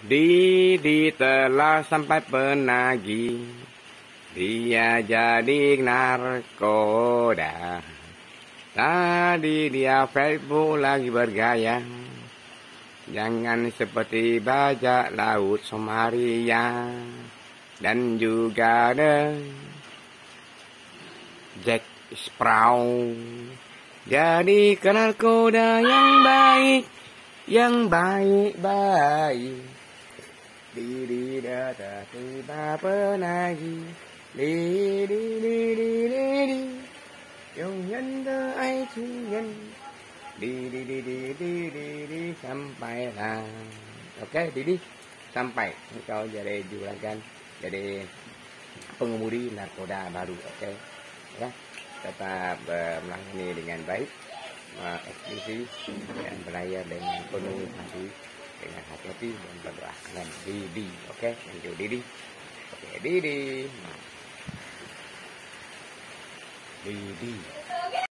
Didi telah sampai penagih, dia jadi narkoda. Tadi dia Facebook lagi bergaya, jangan seperti bajak laut Somalia. Dan juga ada Jack Sparrow. Jadi narkoda yang baik, yang baik-baik. Didi data tiba penagih, Didi dùng nhân thơ ai chi nhân, Didi sampai lah. Oke, Didi sampai. Kau jadi juragan, jadi pengemudi narkoba baru. Oke, ya, tetap menangani dengan baik, eksklusif dan berlayar dengan penuh hati, dengan hati-hati dan berdoa dengan Didi. Oke, thank you Didi. Oke, Didi.